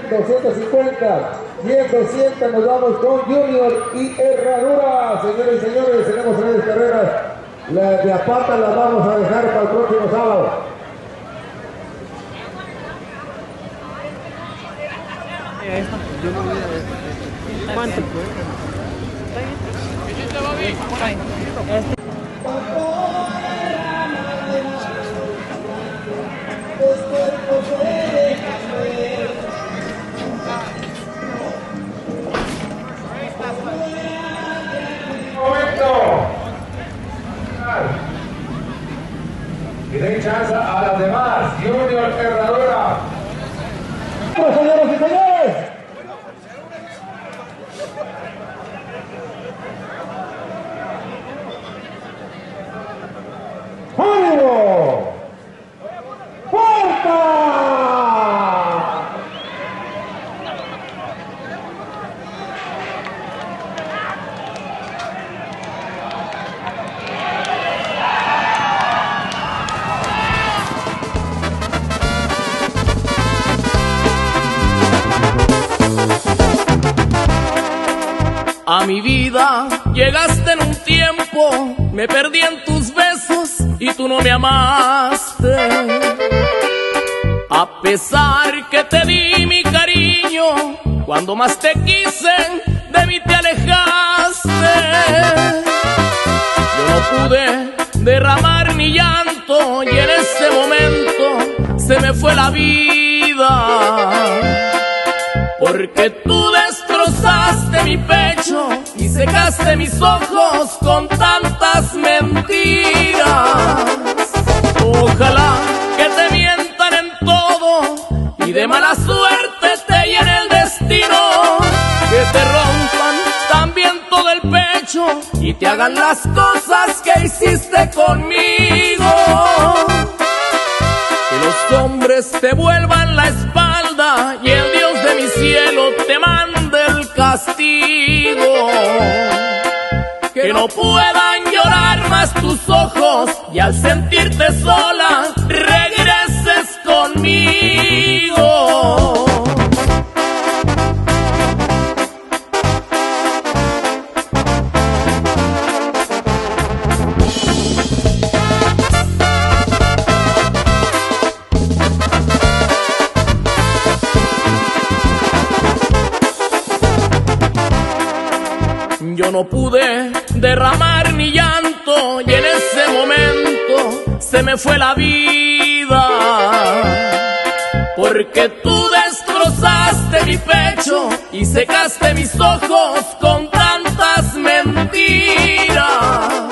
250, 10, 200, nos vamos con Junior y Herradura. Señores y señores, tenemos 3 carreras. La de Apata las vamos a dejar para el próximo sábado. ¿Cuánto? Y den chance a las demás. Junior Herradura. ¡Vamos, señoras y señores! ¡Ánimo! ¡Fuerza! A mi vida llegaste en un tiempo, me perdí en tus besos y tú no me amaste. A pesar que te di mi cariño, cuando más te quise, de mí te alejaste. Yo no pude derramar mi llanto y en ese momento se me fue la vida. Porque tú destrozaste mi pecho y secaste mis ojos con tantas mentiras. Ojalá que te mientan en todo y de mala suerte te llene el destino. Que te rompan también todo el pecho y te hagan las cosas que hiciste conmigo. Que los hombres te vuelvan la espalda y el Dios de mi cielo te mande el castigo. Que no puedan llorar más tus ojos y al sentirte sola regreses conmigo. Yo no pude derramar mi llanto y en ese momento se me fue la vida. Porque tú destrozaste mi pecho y secaste mis ojos con tantas mentiras.